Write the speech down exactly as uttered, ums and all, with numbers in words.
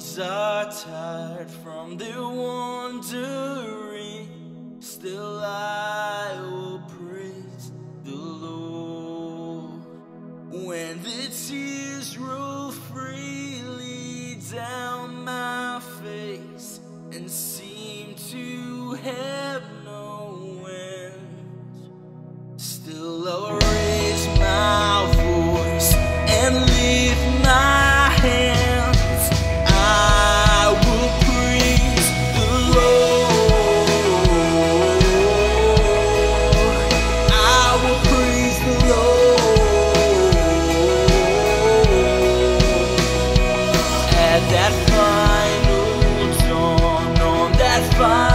hands are tired from their wandering, still I will praise the Lord. When the tears roll freely down my face and seem to have no end, still I'll raise my voice and lift my hands. I will praise the Lord. I will praise the Lord. At that final dawn, on that final